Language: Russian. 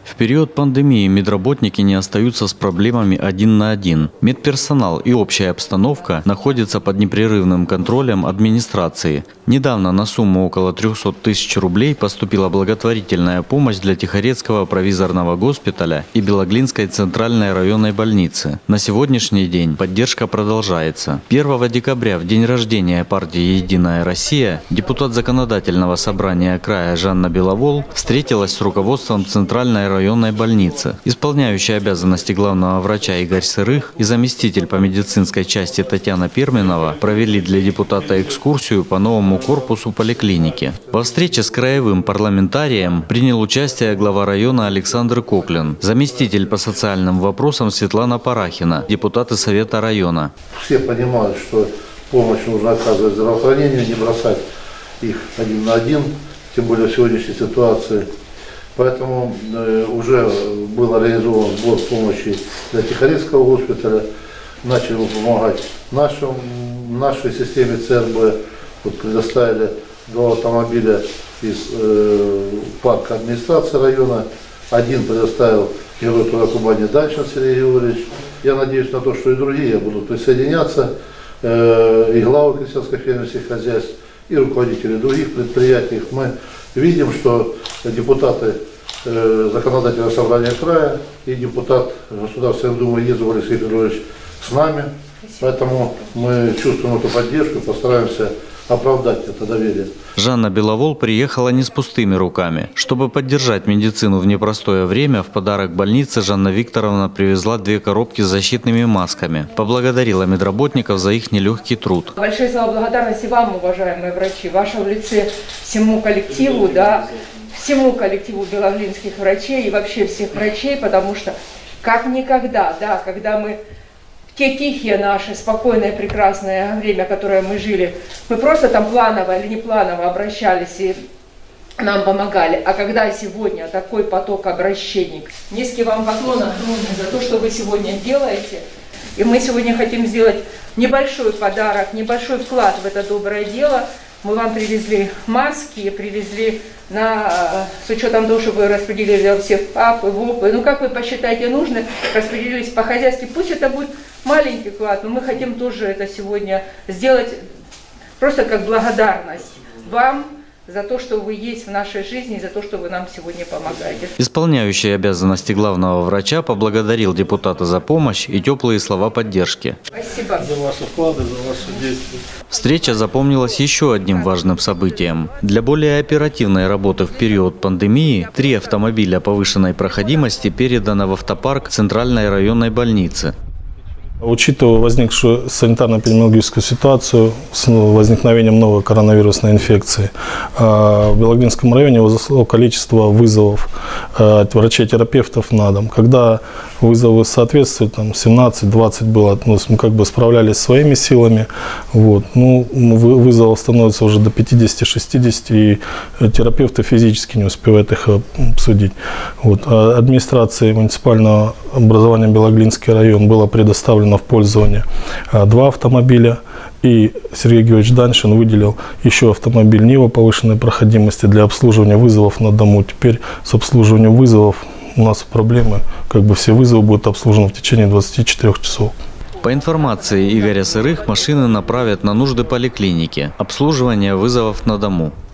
В период пандемии медработники не остаются с проблемами один на один. Медперсонал и общая обстановка находятся под непрерывным контролем администрации. Недавно на сумму около 300 тысяч рублей поступила благотворительная помощь для Тихорецкого провизорного госпиталя и Белоглинской центральной районной больницы. На сегодняшний день поддержка продолжается. 1 декабря, в день рождения партии «Единая Россия», депутат Законодательного собрания края Жанна Беловол встретилась с руководством центральной районной больницы. Исполняющий обязанности главного врача Игорь Сырых и заместитель по медицинской части Татьяна Перминова провели для депутата экскурсию по новому корпусу поликлиники. Во встрече с краевым парламентарием принял участие глава района Александр Коклин, заместитель по социальным вопросам Светлана Парахина, депутаты Совета района. Все понимают, что помощь нужно оказывать здравоохранению, не бросать их один на один, тем более в сегодняшней ситуации. Поэтому уже был организован сбор помощи для Тихорецкого госпиталя. Начали помогать нашей системе ЦРБ. Вот предоставили 2 автомобиля из парка администрации района. Один предоставил герой труда Кубани Дальчин Сергей Георгиевич. Я надеюсь на то, что и другие будут присоединяться, и главы крестьянско-фермерских хозяйств, и руководители других предприятий. Мы видим, что депутаты Законодательного собрания края и депутат Государственной Думы Езов Алексей Петрович с нами. Поэтому мы чувствуем эту поддержку и постараемся оправдать это доверие. Жанна Беловол приехала не с пустыми руками. Чтобы поддержать медицину в непростое время, в подарок больнице Жанна Викторовна привезла 2 коробки с защитными масками. Поблагодарила медработников за их нелегкий труд. Большое слова благодарности вам, уважаемые врачи, в вашем лице всему коллективу, всему коллективу белоглинских врачей и вообще всех врачей, потому что как никогда, когда мы в те тихие наши, спокойное, прекрасное время, которое мы жили, мы просто там планово или не планово обращались и нам помогали. А когда сегодня такой поток обращений, низкий вам поклон огромный за то, что вы сегодня делаете. И мы сегодня хотим сделать небольшой подарок, небольшой вклад в это доброе дело. Мы вам привезли маски, привезли с учетом того, что вы распределили для всех папы, ВОПы. Ну, как вы посчитаете нужно, распределились по хозяйству. Пусть это будет маленький вклад, но мы хотим тоже это сегодня сделать просто как благодарность вам за то, что вы есть в нашей жизни, за то, что вы нам сегодня помогаете. Исполняющий обязанности главного врача поблагодарил депутата за помощь и теплые слова поддержки. Спасибо. За ваши вклады, за ваши действия. Встреча запомнилась еще одним важным событием. Для более оперативной работы в период пандемии 3 автомобиля повышенной проходимости передано в автопарк Центральной районной больницы. Учитывая возникшую санитарно-эпидемиологическую ситуацию с возникновением новой коронавирусной инфекции, в Белоглинском районе возросло количество вызовов от врачей-терапевтов на дом. Когда вызовы соответствуют, 17-20 было, мы как бы справлялись своими силами. Вызовов становится уже до 50-60, и терапевты физически не успевают их обсудить. Администрации муниципального образования Белоглинский район было предоставлено в пользование 2 автомобиля, и Сергей Георгиевич Даньшин выделил еще автомобиль Нива повышенной проходимости для обслуживания вызовов на дому. Теперь с обслуживанием вызовов у нас проблемы, все вызовы будут обслужены в течение 24 часов. По информации Игоря Сырых, машины направят на нужды поликлиники, обслуживание вызовов на дому.